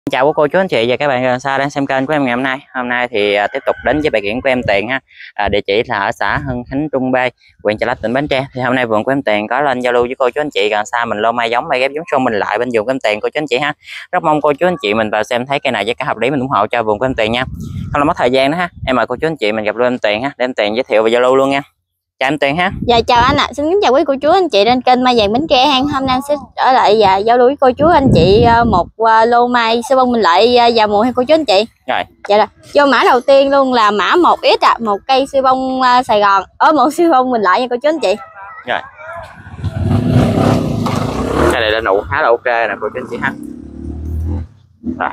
Chào cô chú anh chị và các bạn gần xa đang xem kênh của em ngày hôm nay. Hôm nay thì tiếp tục đến với bài kiện của em Tiền ha. Địa chỉ là ở xã Hưng Khánh Trung B, huyện Chợ Lách, tỉnh Bến Tre. Thì hôm nay vườn của em Tiền có lên giao lưu với cô chú anh chị gần xa mình lô mai giống mai ghép giống show mình lại bên vườn của em Tiền cô chú anh chị ha. Rất mong cô chú anh chị mình vào xem thấy cây này với cả hợp lý mình ủng hộ cho vườn của em Tiền nha. Không là mất thời gian nữa ha. Em mời cô chú anh chị mình gặp luôn em Tiền ha, để em Tiền giới thiệu và giao lưu luôn nha. Chào em Tiền ha. Dạ chào anh ạ. Xin kính chào quý cô chú anh chị trên kênh Mai Vàng Bến Tre ha. Hôm nay sẽ trở lại và giao lưu với cô chú anh chị một lô mai sư bông mình lại vào mùa hay cô chú anh chị. Rồi. Dạ rồi. Vô mã đầu tiên luôn là mã 1X một cây sư bông Sài Gòn. Ở một sư bông mình lại nha cô chú anh chị. Rồi. Cái này là nụ khá là ok nè cô chú anh chị ha. Rồi.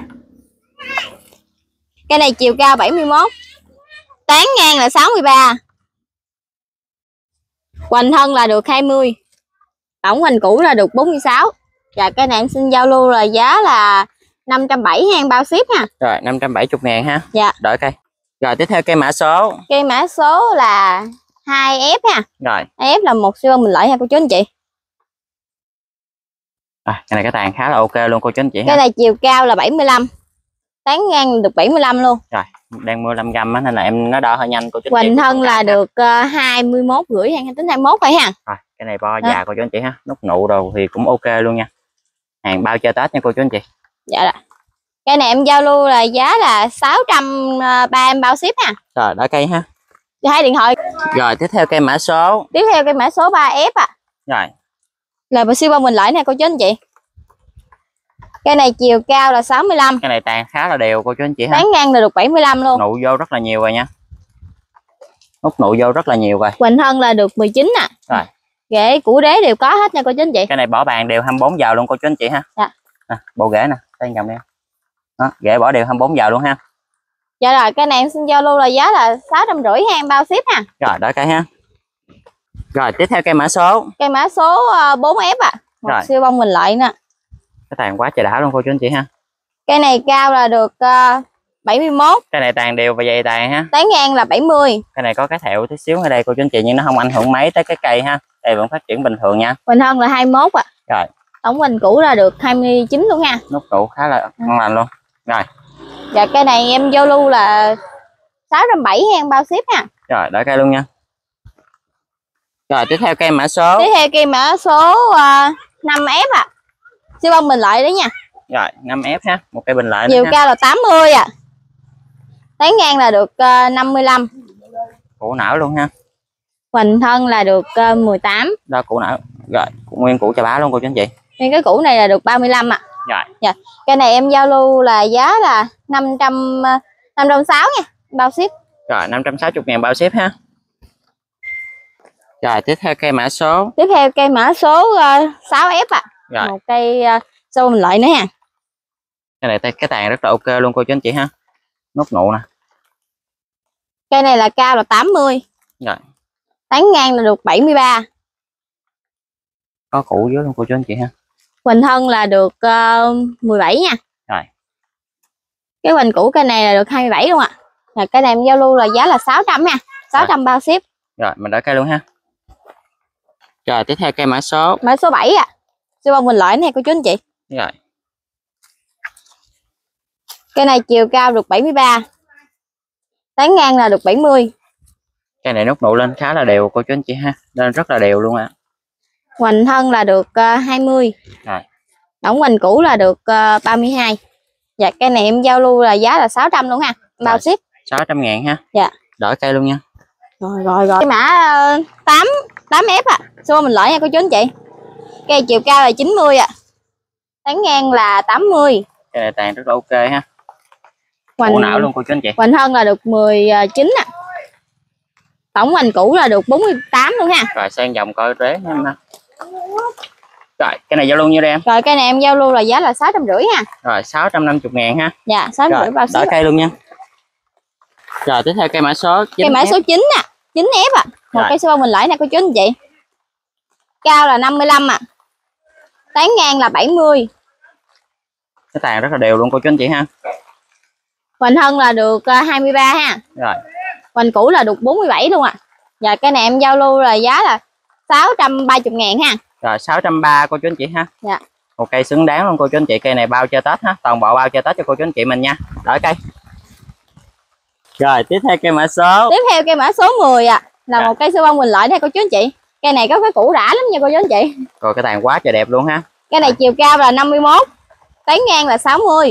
Cây này chiều cao 71, tán ngang là 63, hoành thân là được 20, tổng hoành cũ là được 46. Và cái này em xin giao lưu là giá là 570 ngàn bao ship ha. Rồi 570 ngàn ha. Dạ. Đợi cây. Rồi tiếp theo cây mã số. Cây mã số là 2F ha. Rồi. 2F là một siêu mình lợi ha cô chú anh chị. Cái này cái tàn khá là ok luôn cô chú anh chị ha. Cái này chiều cao là 75, tán ngang được 75 luôn. Rồi đang mua 5 gram nên là em nó đo hơi nhanh cô chú anh chị. Hoành thân là được 21 rưỡi hay tính 21 phải ha. Rồi cái này bo già cô chú anh chị ha, nút nụ đồ thì cũng ok luôn nha, hàng bao chơi Tết nha cô chú anh chị. Dạ rồi. Cái này em giao lưu là giá là 630 em bao ship ha. Rồi đỡ cây ha. Hai điện thoại. Rồi tiếp theo cây mã số. Tiếp theo cây mã số 3F Rồi. Là một siêu bông mình lợi nè cô chú anh chị. Cái này chiều cao là 65. Cái này tàn khá là đều cô chú anh chị ha. Tán ngang là được 75 luôn. Nụ vô rất là nhiều rồi nha. Nút nụ vô rất là nhiều rồi. Hoành thân là được 19 nè. Rồi. Rễ củ đế đều có hết nha cô chú anh chị. Cái này bỏ bàn đều 24 vào luôn cô chú anh chị ha. Dạ. Bộ rễ nè, đây vòng đây. Đó, rễ bỏ đều 24 vào luôn ha. Dạ rồi, cái này em xin giao lưu là giá là 650 em bao ship ha. Rồi đỡ cây ha. Rồi tiếp theo cây mã số. Cây mã số 4F một rồi. siêu bông mình lợi nè. Cái tàn quá trời đã luôn cô chú anh chị ha. Cây này cao là được 71. Cái này tàn đều và dày tàn ha. Tán ngang là 70. Cái này có cái thẹo tí xíu ở đây cô chú anh chị nhưng nó không ảnh hưởng mấy tới cái cây ha. Đây vẫn phát triển bình thường nha. Hoành thân là 21 Rồi. Tổng hoành cũ là được 29 luôn ha. Nút trụ khá là ngon lành luôn. Rồi. Dạ cây này em giao lưu là 670 em bao ship ha. Rồi đợi cây luôn nha. Rồi tiếp theo cây mã số. Tiếp theo cây mã số 5F siêu bông mình lợi đấy nha. Rồi 5F ha, một cây bình lợi. Chiều cao là 80 tán ngang là được 55. Củ não luôn ha. Hoành thân là được 18. Đó củ não. Rồi nguyên củ chà bá luôn cô chú anh chị. Nhưng cái củ này là được 35 Rồi. Dạ. Cái này em giao lưu là giá là 560 nha, bao ship. Rồi 560 ngàn bao ship ha. Rồi tiếp theo cây mã số. Tiếp theo cây mã số 6F Rồi. một cây xô mình lợi nữa ha. Cái này cái tàn rất là ok luôn cô chú anh chị ha. Nút nụ nè. Cây này là cao là 80. Rồi. Tán ngang là được 73. Có củ dưới luôn cô chú anh chị ha. Hoành thân là được 17 nha. Rồi. Cái hoành củ cây này là được 27 luôn Rồi cái này em giao lưu là giá là 600 nha. 600 bao ship. Rồi mình đỡ cây luôn ha. Rồi tiếp theo cây mã số. Mã số 7 siêu bông mình lợi này cô chú anh chị. Rồi. Cây này chiều cao được 73. Tán ngang là được 70. Cây này nút nụ lên khá là đều cô chú anh chị ha. Lên rất là đều luôn ạ. Hoành thân là được 20. Rồi. Tổng hoành cũ là được 32. Dạ cái này em giao lưu là giá là 600 luôn ha. Bao ship 600 ngàn ha. Dạ. Đỡ cây luôn nha. Rồi. Cái mã 8F siêu mình lợi nha cô chú anh chị. Cây chiều cao là 90 tán ngang là 80. Cái này tàn rất là ok ha. Hoành Củ não luôn cô chú anh chị. hoành thân là được 19 Tổng hoành cũ là được 48 luôn ha. Rồi sang vòng coi rế nha. Rồi cái này giao lưu như đây em. Rồi cây này em giao lưu là giá là 650 ha. Rồi 650 ngàn ha. Dạ 650 bao ship. Đỡ cây luôn nha. Rồi tiếp theo cây mã số 9F. Cây mã số 9 9F một cây siêu bông mình lợi nè cô chú anh chị. Cao là 55 tán ngang là 70. Cái tàn rất là đều luôn cô chú anh chị ha. Hoành thân là được 23 ha. Rồi. Hoành cũ là được 47 luôn Dạ cái này em giao lưu là giá là 630 ngàn ha. Rồi 630 cô chú anh chị ha. Dạ. Một cây xứng đáng luôn cô chú anh chị, cây này bao cho Tết ha, toàn bộ bao cho Tết cho cô chú anh chị mình nha. Đợi cây. Rồi tiếp theo cây mã số. Tiếp theo cây mã số 10 là Dạ. một cây sư bông Quỳnh Lợi đây cô chú anh chị. Cây này có cái củ rã lắm nha cô chú anh chị. Rồi cái tàn quá trời đẹp luôn ha. Cây này chiều cao là 51, tán ngang là 60.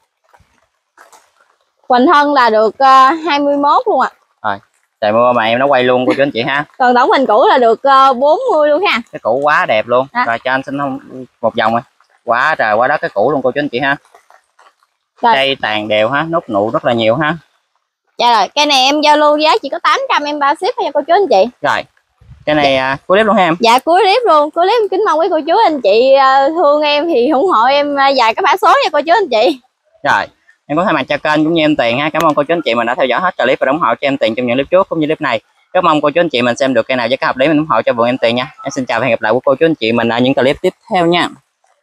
Hoành thân là được 21 luôn ạ. Rồi trời mưa mà em nó quay luôn cô chú anh chị ha. Còn tổng hình củ là được 40 luôn ha. Cái củ quá đẹp luôn. Rồi cho anh xin một vòng rồi. Quá trời quá đất cái củ luôn cô chú anh chị ha. Rồi. Cây tàn đều ha, nốt nụ rất là nhiều ha. Dạ rồi, cây này em giao lưu giá chỉ có 800 em bao ship nha cô chú anh chị. Rồi cái này cuối clip luôn ha em. Dạ cuối clip luôn, cuối clip kính mong quý cô chú anh chị thương em thì ủng hộ em vài cái mã số nha cô chú anh chị. Rồi em cũng thay mặt cho kênh cũng như em Tiền ha, cảm ơn cô chú anh chị mình đã theo dõi hết clip và ủng hộ cho em Tiền trong những clip trước cũng như clip này. Rất mong cô chú anh chị mình xem được cây nào với cái hợp lý mình ủng hộ cho vườn em Tiền nha. Em xin chào và hẹn gặp lại của cô chú anh chị mình ở những clip tiếp theo nha.